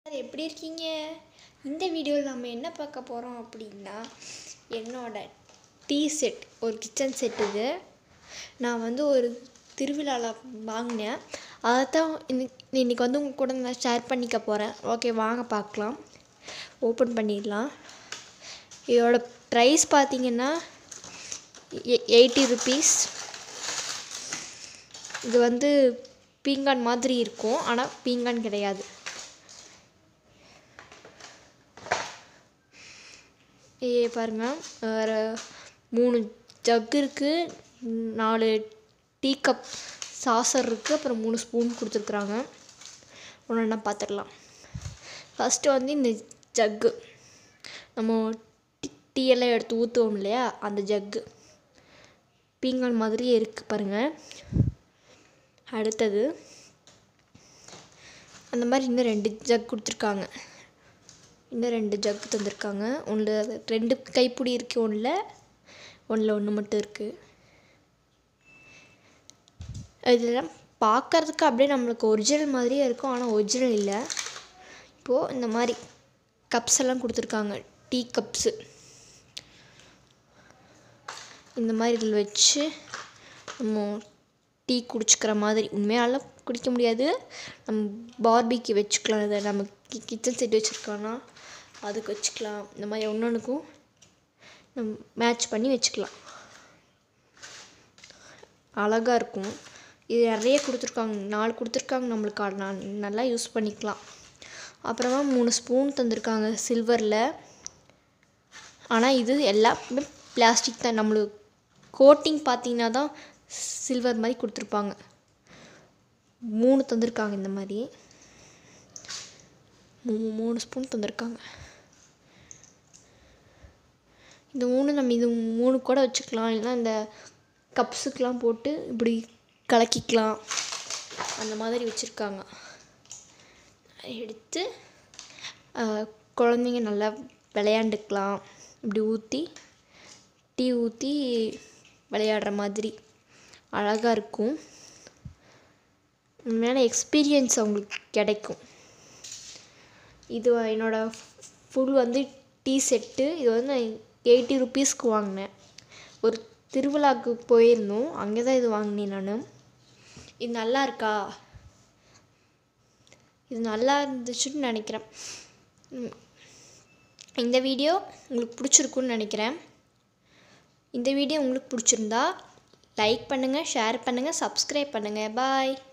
எப்படி இருக்கீங்க? இந்த வீடியோவில் நம்ம என்ன பார்க்க போகிறோம் அப்படின்னா, என்னோட டீ செட், ஒரு கிச்சன் செட் இது. நான் வந்து ஒரு திருவிழாவில் வாங்கினேன். அதை தான் இன்றைக்கி வந்து உங்கள் கூட நான் ஷேர் பண்ணிக்க போகிறேன். ஓகே, வாங்க பார்க்கலாம். ஓப்பன் பண்ணிடலாம். இதோட ப்ரைஸ் பார்த்திங்கன்னா 80 ருபீஸ். இது வந்து பீங்கான் மாதிரி இருக்கும், ஆனால் பீங்கான் கிடையாது. பாருங்கள், வேறு 3 ஜக் இருக்குது, 4 டீ கப் சாசர் இருக்குது, அப்புறம் 3 ஸ்பூன் கொடுத்துருக்குறாங்க. ஒன்று ஒன்றா பார்த்துடலாம். ஃபஸ்ட்டு வந்து இந்த ஜக்கு, நம்ம டீ எல்லாம் எடுத்து ஊற்றுவோம் இல்லையா, அந்த ஜக்கு பீங்கான் மாதிரியே இருக்குது பாருங்கள். அடுத்தது அந்த மாதிரி இன்னும் 2 ஜக் கொடுத்துருக்காங்க. இன்னும் 2 ஜக்கு தந்திருக்காங்க. ஒன்றில் 2 கைப்பிடி இருக்குது, ஒன்றில் ஒன்று மட்டும் இருக்குது. இதெல்லாம் பார்க்குறதுக்கு அப்படியே நம்மளுக்கு ஒரிஜினல் மாதிரியே இருக்கும், ஆனால் ஒரிஜினல் இல்லை. இப்போது இந்த மாதிரி கப்ஸ் எல்லாம் கொடுத்துருக்காங்க, டீ கப்ஸு. இந்த மாதிரி இதில் வச்சு நம்ம டீ குடிச்சிக்கிற மாதிரி. உண்மையால குடிக்க முடியாது, நம்ம பார்பிக்கு வச்சுக்கலாம். இதை நம்ம கிச்சன் செட் வச்சுருக்கோன்னா அதுக்கு வச்சுக்கலாம். இந்த மாதிரி ஒன்றுக்கும் நம்ம மேட்ச் பண்ணி வச்சுக்கலாம். அழகாக இருக்கும். இது நிறைய கொடுத்துருக்காங்க, 4 கொடுத்துருக்காங்க. நம்மளுக்கு நல்லா யூஸ் பண்ணிக்கலாம். அப்புறமா 3 ஸ்பூன் தந்திருக்காங்க சில்வரில். ஆனால் இது எல்லாமே பிளாஸ்டிக் தான். நம்மளுக்கு கோட்டிங் பார்த்திங்கன்னா தான் சில்வர் மாதிரி கொடுத்துருப்பாங்க. 3 தந்திருக்காங்க. இந்த மாதிரி 3 ஸ்பூன் தந்திருக்காங்க. இந்த 3 நம்ம இது 3 கூட வச்சுக்கலாம், இல்லைனா இந்த கப்ஸுக்கெலாம் போட்டு இப்படி கலக்கிக்கலாம். அந்த மாதிரி வச்சுருக்காங்க. எடுத்து குழந்தைங்க நல்லா விளையாண்டுக்கலாம். இப்படி டீ ஊற்றி விளையாடுற மாதிரி அழகாக இருக்கும். உண்மையான எக்ஸ்பீரியன்ஸ் அவங்களுக்கு கிடைக்கும். இது என்னோடய ஃபுல் வந்து டீ செட்டு. இது வந்து நான் 80 ருபீஸ்க்கு வாங்கினேன். ஒரு திருவிழாவுக்கு போயிருந்தோம், அங்கே தான் இது வாங்கினேன் நான். இது நல்லா இருக்கா? இது நல்லா இருந்துச்சுன்னு நினைக்கிறேன். இந்த வீடியோ உங்களுக்கு பிடிச்சிருக்குன்னு நினைக்கிறேன். இந்த வீடியோ உங்களுக்கு பிடிச்சிருந்தா லைக் பண்ணுங்கள், ஷேர் பண்ணுங்கள், சப்ஸ்கிரைப் பண்ணுங்கள். பாய்.